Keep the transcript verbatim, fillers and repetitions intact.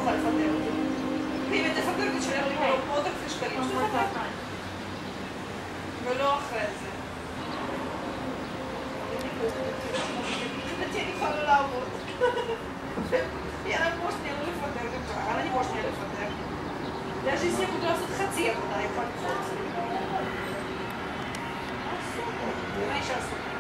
תוכל לפטר אותי. ואם היא תפטר אותי, תשלם לי מאות אלפי שקלים, שתפטר. ולא אחרי זה. מבחינתי אני יכולה לא לעבוד. יאללה, כמו שנייה לא לפטר גם ככה, אבל אני כמו שנייה לפטר. даже если я буду לעשות חצי עבודה, יכול לקפוץ לי. מה לעשות? אני אשאר לעשות.